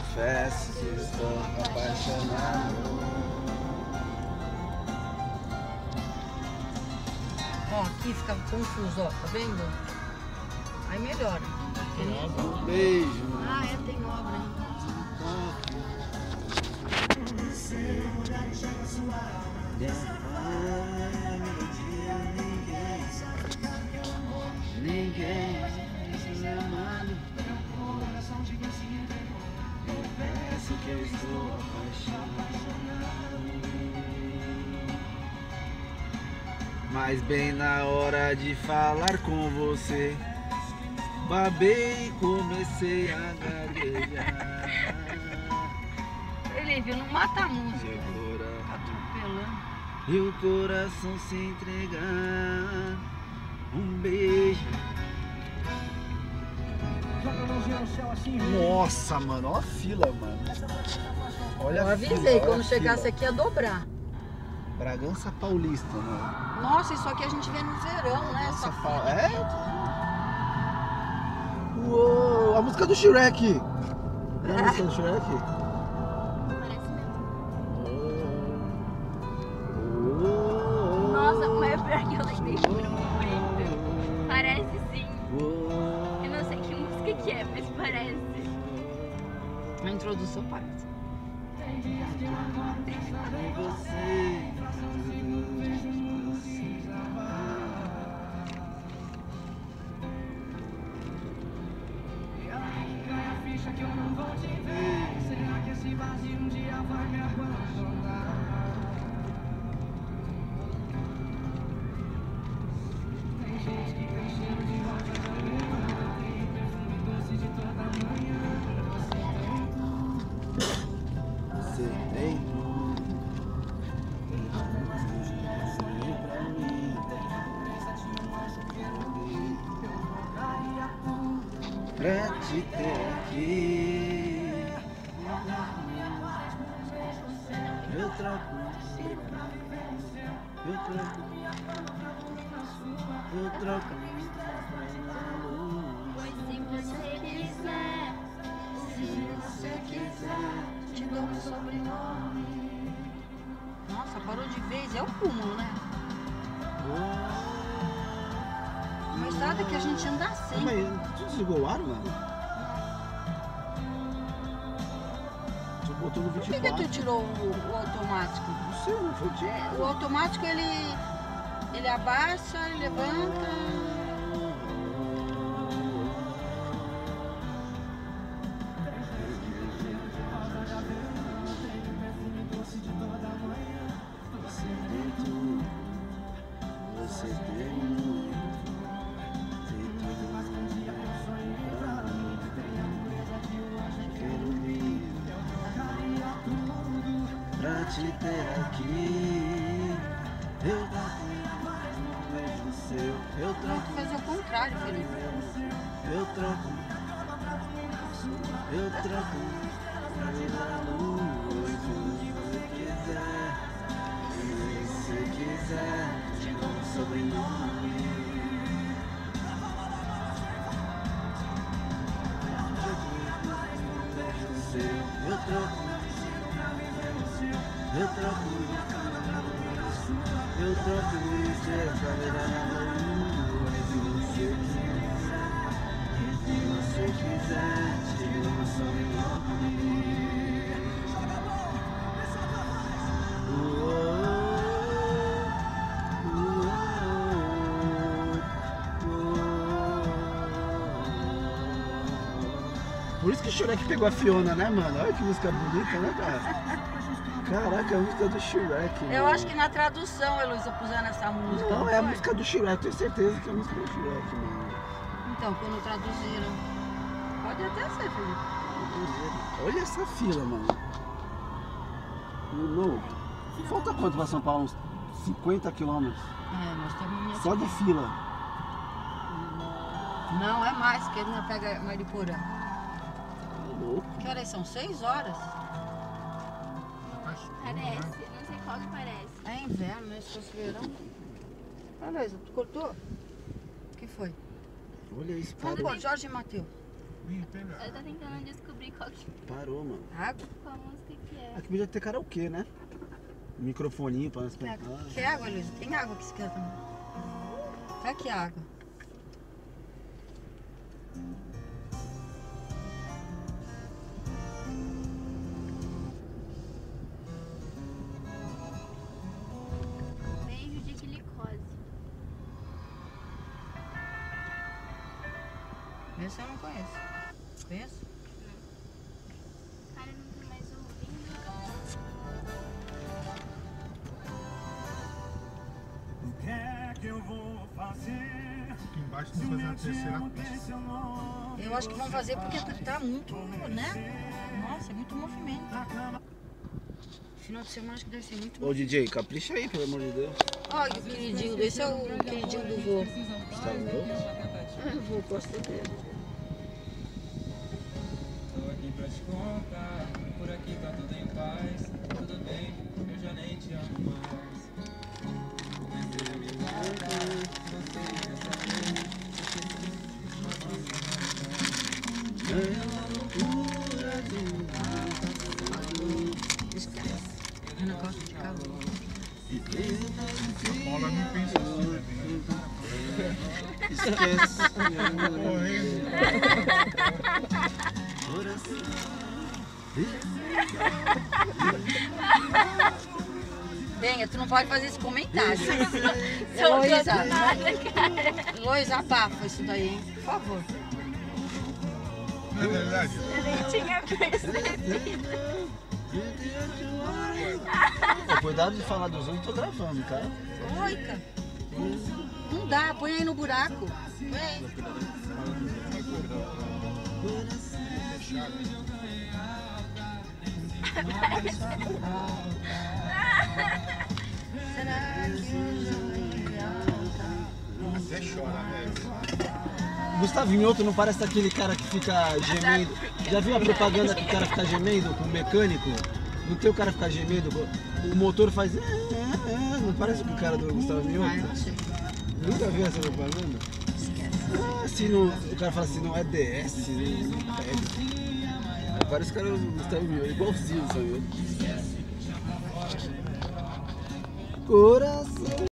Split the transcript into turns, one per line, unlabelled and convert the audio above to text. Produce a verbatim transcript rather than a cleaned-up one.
confesso que estou apaixonado.
Ó, aqui fica confuso, ó, tá vendo? Aí melhora.
Um beijo.
Ah, é, tem obra, hein?
Ninguém me amando. Confesso que eu estou apaixonado. Mas bem na hora de falar com você, babei e comecei a gaguejar.
Ele viu, não mata a música.
Meu coração,
Atropelando.
e o coração se entregar. Um beijo. Nossa, mano, olha a fila, mano. Olha
Eu
a
avisei,
fila, olha
quando
a
chegasse
fila.
aqui ia dobrar.
Bragança Paulista, mano.
Nossa, isso aqui a gente vê no verão, né?
Nossa,
Essa
fa...
fila.
é? Uou, a música do Shrek. É a música do Shrek?
Parece mesmo.
Uou,
Nossa, mas é pior que eu lembrei por um momento. Parece sim.
uou.
Eu não sei que música que é, mas parece.
A introdução parece.
Com você.
Será que esse vazio um dia vai me abandonar? Tem gente que tem cheiro de rosa, tem perfume doce de toda manhã.
Você tem tudo. Você pra mim. Pra te ter aqui. Eu troco. Eu troco. Eu troco.
Pois se você quiser,
Se você quiser,
Te dou um sobrenome. Nossa, parou de vez. É o cúmulo, né? Uma estrada que a gente anda assim.
Mas tu desligou o ar, mano? Tu botou no
Por
vinte
que,
e
que
quatro.
tu tirou o, o automático?
Não sei, não foi
O automático ele, ele abaixa, ele levanta.
Você tem tudo. Você tem muito. Tem tudo pra mim. Quero vir pra te ter aqui. Eu troco um beijo seu. Eu
Tem que
troco.
fazer o contrário, Felipe.
Eu troco. Eu troco. Pela lua, se você quiser. Se você quiser, te dou um sobrenome. Eu troco. Eu troco. Eu troco você pra virar na lua. Se você quiser. Se você quiser, te dou um sobrenome. Por isso que o Shrek pegou a Fiona, né, mano? Olha que música bonita, né, cara? Caraca, a música do Shrek.
Eu
mano.
acho que na tradução, Heloísa, puseram essa música.
Não, é a
foi?
música do Shrek, tenho certeza que é a música do Shrek, mano.
Então, quando traduziram. Pode até ser, Felipe.
Olha essa fila, mano. Não. Falta quanto pra São Paulo? Uns cinquenta quilômetros.
É, nós estamos...
Só de fila.
Não, é mais, que ele não pega Mariporã.
Louco.
Que horas são? Seis horas?
Parece, não sei qual que parece.
É inverno, né? Se fosse verão. Beleza, tu cortou? O que foi?
Olha isso,
Vamos
cara.
pôr, Jorge e Matheus.
Ela tá tentando descobrir qual, que,
Parou, mano.
Água?
qual música que é.
Aqui podia ter karaokê, né? Microfoninho pra nós
Quer,
cantar.
quer água, Luísa? Tem água que você quer também. Tá aqui a água.
Beijo de glicose.
Esse eu não conheço. Conheço?
Cara, eu não tô mais ouvindo.
O que é que eu vou fazer?
Aqui embaixo tem que fazer uma terceira pista.
Eu acho que vão fazer porque tá muito, né? Nossa, é muito movimento. Final de semana acho que deve ser muito
Ô D J, capricha aí, pelo amor de Deus.
Olha o queridinho, esse é o queridinho do vô.
Você tá louco?
Eu vou, gosto dele.
Tô aqui pra te contar, por aqui tá tudo em paz. Tudo bem, eu já nem te amo mais. Comecei a me guardar, você quer saber?
Esquece. Eu não gosto de calor.
Paula não pensa assim, né?
Esquece.
Correndo.
Venha, tu não pode fazer esse comentário.
Soltou
Heloísa,
do nada, cara.
Heloísa, abafa isso daí, hein? Por favor.
Não é verdade?
Eu nem tinha percebido.
Pô, cuidado de falar dos outros, eu tô gravando, cara.
Oi, cara. Não dá, põe aí no buraco. Põe aí.
Até chora, velho.
Gustavo Mioto não parece aquele cara que fica gemendo. Já viu a propaganda que o cara fica gemendo com o mecânico? Não tem o cara ficar gemendo, o motor faz. Não parece com o cara do Gustavo
Ah, eu
Mioto?
não sei.
Nunca viu essa propaganda?
Esquece.
Ah, se não, o cara fala assim, não é D S, não, não pega. Aí parece o cara do Gustavo Mioto, igualzinho, sabe? Coração.